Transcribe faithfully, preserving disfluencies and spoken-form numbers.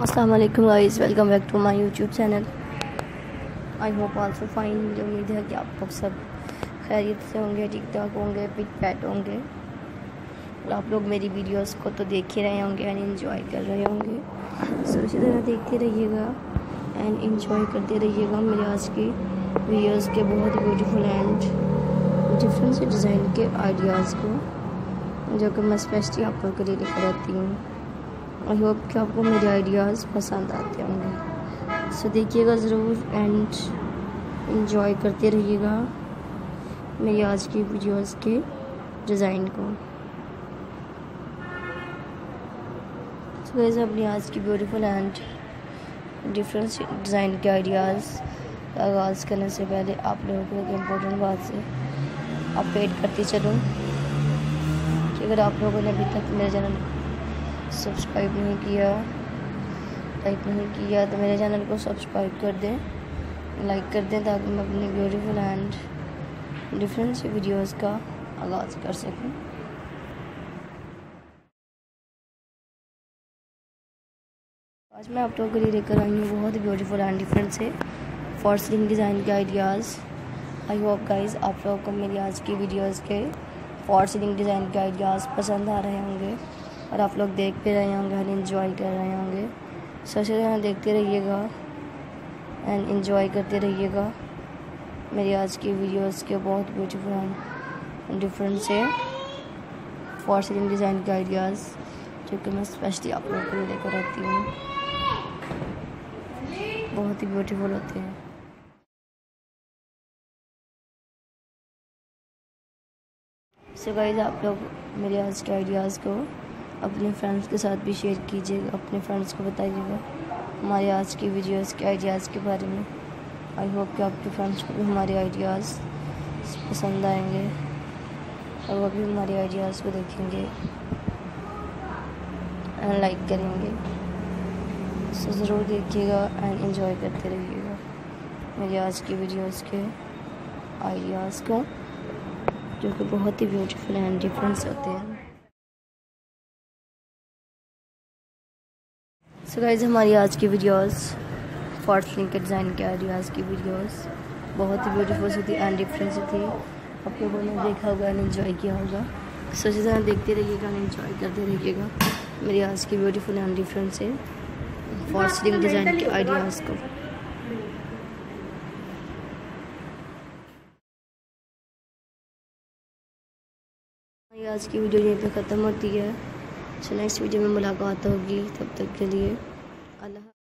अस्सलाम वालेकुम guys, welcome back to my YouTube channel. I hope also fine. मुझे उम्मीद है कि आप लोग सब खैरियत से होंगे, ठीक ठाक होंगे, फिट फैट होंगे और आप लोग मेरी वीडियोस को तो देख ही रहे होंगे एंड एंजॉय कर रहे होंगे। सो इसी तरह देखते रहिएगा एंड एंजॉय करते रहिएगा मेरे आज की वीडियोस के बहुत ही ब्यूटीफुल एंड डिफरेंट से डिज़ाइन के आइडियाज़ को, जो कि मैं स्पेशली आप लोग के लिए लेकर आती हूँ। आई होप कि आपको मेरे आइडियाज़ पसंद आते होंगे। सो देखिएगा ज़रूर एंड एंजॉय करते रहिएगा मेरी आज की वीडियोस के डिज़ाइन को। सो गाइस, अपनी आज की ब्यूटीफुल एंड डिफरेंट डिज़ाइन के आइडियाज़ का आगाज़ करने से पहले आप लोगों को एक इम्पोर्टेंट बात से अपडेट करती चलूँ कि अगर आप लोगों ने अभी तक मेरे चैनल सब्सक्राइब नहीं किया, लाइक नहीं किया, तो मेरे चैनल को सब्सक्राइब कर दें, लाइक कर दें, ताकि मैं अपनी ब्यूटीफुल एंड डिफरेंट सी वीडियोस का आगाज़ कर सकूं। आज मैं आप लोगों के लिए लेकर आई हूँ बहुत ही ब्यूटीफुल एंड डिफरेंट से फॉर सीलिंग डिज़ाइन के आइडियाज़। आई होप गाइस आप लोगों को मेरी आज की वीडियोस के फॉर सीलिंग डिज़ाइन के आइडियाज़ पसंद आ रहे होंगे और आप लोग देख भी रहे होंगे और इन्जॉय कर रहे होंगे। सच में देखते रहिएगा एंड इन्जॉय करते रहिएगा मेरी आज की वीडियोस के बहुत ब्यूटीफुल एंड डिफरेंट से फॉर सीलिंग डिज़ाइन के आइडियाज़, जो कि मैं स्पेशली आप लोगों के लिए लेकर आती हूँ। बहुत ही ब्यूटीफुल होते हैं। सो गाइस, आप लोग मेरे आज के आइडियाज़ को अपने फ्रेंड्स के साथ भी शेयर कीजिएगा, अपने फ्रेंड्स को बताइएगा हमारे आज की वीडियोस के आइडियाज़ के बारे में। आई होप कि आपके फ्रेंड्स को भी हमारे आइडियाज़ पसंद आएंगे और वो भी हमारे आइडियाज़ को देखेंगे एंड लाइक करेंगे। सो ज़रूर देखिएगा एंड एंजॉय करते रहिएगा मेरी आज की वीडियोस के आइडियाज़ को, जो कि बहुत ही ब्यूटीफुल एंड डिफरेंस होते हैं। सो गाइस, हमारी आज की वीडियोस फॉर सीलिंग के डिज़ाइन के आइडियाज़ की वीडियोस बहुत ही ब्यूटीफुल सी थी एंड डिफरेंट सी थी। आप लोगों ने देखा होगा एंड एंजॉय किया होगा। सो इसी तरह देखते रहिएगा एंड एंजॉय करते रहिएगा मेरी आज की ब्यूटीफुल एंड डिफरेंट से फॉर सीलिंग डिज़ाइन के आइडियाज़ को। आज की वीडियो यहीं पे ख़त्म होती है। सो नेक्स्ट वीडियो में मुलाकात होगी, तब तक के लिए अल्लाह।